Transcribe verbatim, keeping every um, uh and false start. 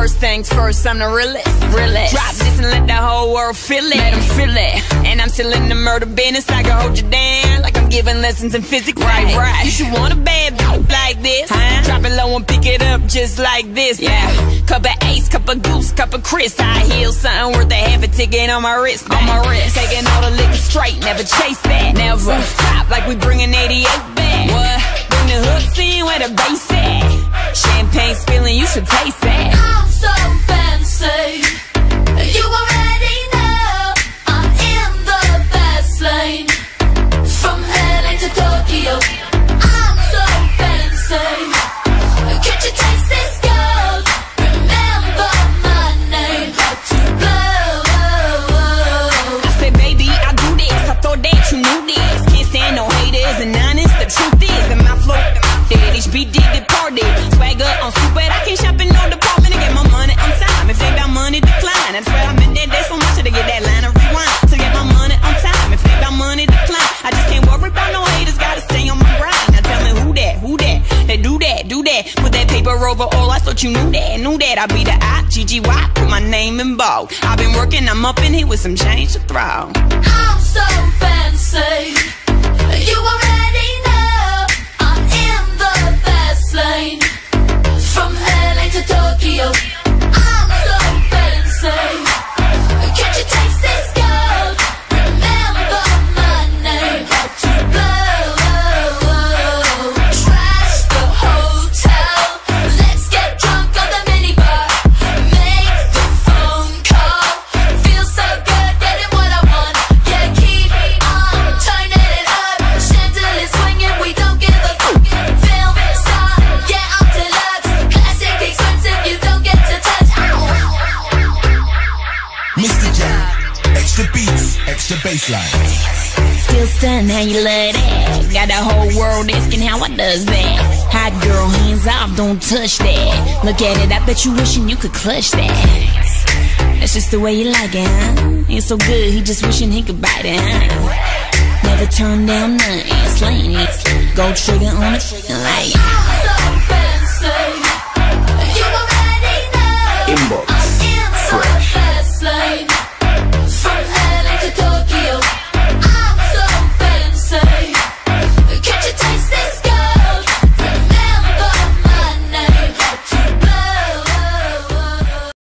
First things first, I'm the realest. realest. Drop this and let the whole world feel it. Let them feel it. And I'm still in the murder business. I can hold you down like I'm giving lessons in physics. Right, right. You should want a bad bitch like this. Huh? Drop it low and pick it up just like this. Yeah. Cup of Ace, cup of Goose, cup of Chris. I heal something worth a half a ticket on my wrist. On my wrist. Taking all the liquor straight, never chase that. Never stop like we bringing eighty-eight back. What? Bring the hooks in where the bass at. Champagne spilling, you should taste that. I'm so fancy. You already know I'm in the fast lane. From L A to Tokyo, I'm so fancy. Can't you taste this gold? Remember my name. Hot to blow. I said, baby, I do this. I thought that you knew this. Can't stand no haters and honest. The truth is, in my flow, dead. H B did the party. Swagger on stupid. I can't shop in no department to get my money on time. If they got money, decline. That's where I've been there. There's so much to get that line of rewind. To get my money on time. If they got money, decline. I just can't worry about no haters. Gotta stay on my grind. Now tell me who that, who that? They do that, do that. Put that paper over all. I thought you knew that, knew that. I be the I G G Y. Put my name in bold. I've been working. I'm up in here with some change to throw. I'm so fancy. You already know I'm in the fast lane. From L A to Tokyo, I'm so fancy. Can't you taste this gold? Remember my name. Hot to blow. Trash the hotel. Let's get drunk on the minibar. Make the phone call. Feel so good, getting what I want. Yeah, keep on turning it up. Chandelier swinging, we don't give a fuck. Film star, yeah, I'm deluxe. Classic expensive, you don't get to touch. Mister J, extra beats, extra bassline. Still stunned how you love that. Got the whole world asking how I does that. Hot girl, hands off, don't touch that. Look at it, I bet you wishing you could clutch that. That's just the way you like it, huh? It's so good, he just wishing he could bite it, huh? Never turn down nothing, slaying it. Gold trigger on it, like